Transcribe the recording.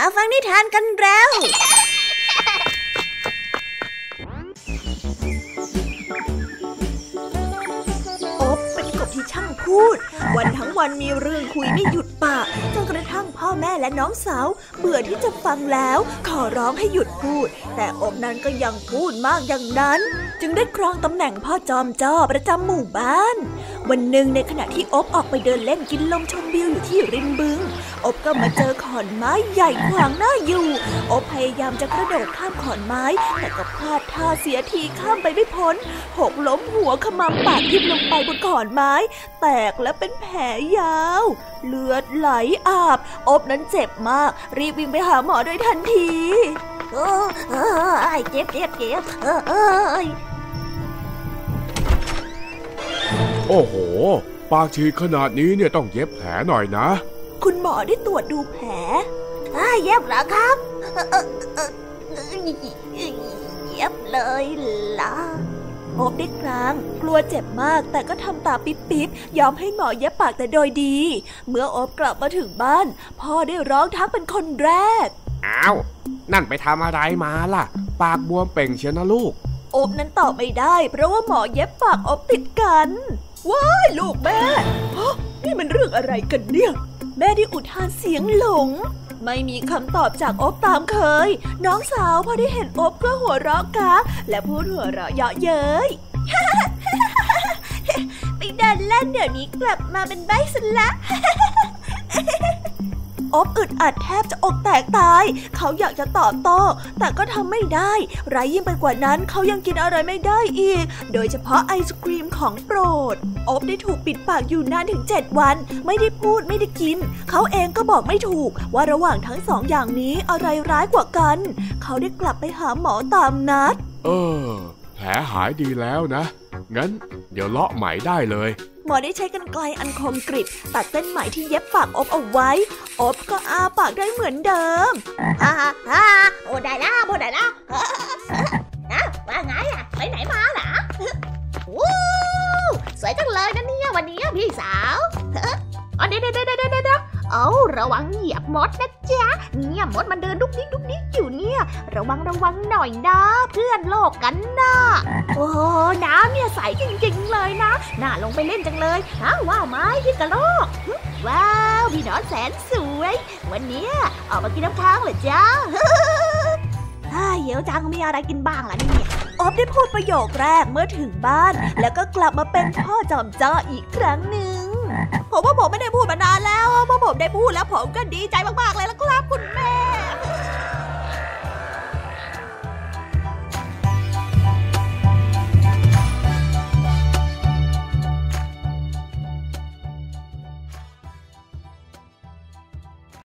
ฟังนิทานกันแล้วอบเป็นกบที่ช่างพูดวันทั้งวันมีเรื่องคุยไม่หยุดปากจนกระทั่งพ่อแม่และน้องสาวเบื่อที่จะฟังแล้วขอร้องให้หยุดพูดแต่อบนั้นก็ยังพูดมากอย่างนั้นจึงได้ครองตำแหน่งพ่อจอมจ้อประจำหมู่บ้านวันหนึ่งในขณะที่อบออกไปเดินเล่นกินลมชมวิวอยู่ที่ริมบึงอบก็มาเจอขอนไม้ใหญ่ขวางหน้าอยู่อบพยายามจะกระโดดข้ามขอนไม้แต่ก็พลาดท่าเสียทีข้ามไปไม่พ้นหกล้มหัวขมำปากทิ่มลงไปบนขอนไม้แตกและเป็นแผลยาวเลือดไหลอาบอบนั้นเจ็บมากรีบวิ่งไปหาหมอโดยทันทีเจ็บโอ้โหปากฉีกขนาดนี้เนี่ยต้องเย็บแผลหน่อยนะคุณหมอได้ตรวจดูแผลเย็บเหรอครับเย็บเลยล่ะอบได้ครั้งกลัวเจ็บมากแต่ก็ทำตาปิ๊บๆยอมให้หมอเย็บปากแต่โดยดีเมื่ออบกลับมาถึงบ้านพ่อได้ร้องทักเป็นคนแรกอ้าวนั่นไปทำอะไรมาล่ะปากบวมเป่งเชียวนะลูกอบนั้นตอบไม่ได้เพราะว่าหมอเย็บปากอบติดกันว้ายลูกแม่นี่มันเรื่องอะไรกันเนี่ยแม่ได้อุทานเสียงหลงไม่มีคำตอบจากอบตามเคยน้องสาวพอได้เห็นอบก็หัวเราะกะและพูดหัวเราะเยาะเย้ย ไปเดินเล่นเดี๋ยวนี้กลับมาเป็นใบ้ซะละอบอึดอัดแทบจะอกแตกตายเขาอยากจะตอบโต้แต่ก็ทำไม่ได้ร้ายยิ่งไปกว่านั้นเขายังกินอะไรไม่ได้อีกโดยเฉพาะไอศกรีมของโปรดอบได้ถูกปิดปากอยู่นานถึง7 วันไม่ได้พูดไม่ได้กินเขาเองก็บอกไม่ถูกว่าระหว่างทั้งสองอย่างนี้อะไรร้ายกว่ากันเขาได้กลับไปหาหมอตามนัดแผลหายดีแล้วนะงั้นเดี๋ยวเลาะไหมได้เลยหมอได้ใช้กรรไกรอันคมกริบตัดเส้นไหมที่เย็บปากอบเอาไว้อบก็อ้าปากได้เหมือนเดิมโอ้ได้แล้วว่าไงล่ะไปไหนมาล่ะวู้สวยจังเลยนะเนี่ยวันนี้พี่สาวเดี๋ยวเอาระวังเหยียบมดนะจ๊ะเนี่ยมดมันเดินดุ๊กดิ๊กอยู่เนี่ยระวังหน่อยนะเพื่อนโลกกันนะโอ้น้ำเนี่ยใสจริงๆเลยนะน่าลงไปเล่นจังเลยว้าวไหมพี่กระโลกว้าวพี่น้องแสนสวยวันนี้ออกมากินน้ำค้างเหรอจ๊ะเหี่ยวจังมีอะไรกินบ้างล่ะเนี่ยอบได้พูดประโยคแรกเมื่อถึงบ้านแล้วก็กลับมาเป็นพ่อจอมจ้ออีกครั้งหนึ่งผมว่าผมไม่ได้พูดมานานแล้วพอผมได้พูดแล้วผมก็ดีใจมากๆเลยล่ะครับคุณแม่